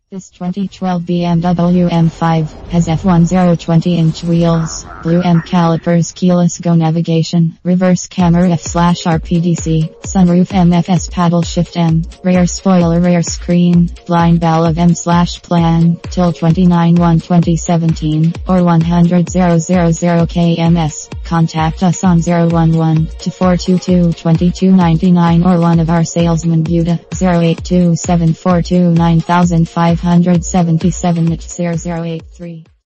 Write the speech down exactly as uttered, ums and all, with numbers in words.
This twenty twelve B M W M five has F ten twenty inch wheels, blue M calipers, keyless go navigation, reverse camera F slash R P D C, sunroof M F S paddle shift M, rear spoiler rear screen, blind valve M slash plan, till twenty-nine one twenty seventeen, or one hundred thousand kilometers. Contact us on zero one one, two four two two, two two nine nine or one of our salesmen Buda, zero eight two seven four two nine five seven seven at zero zero eight three.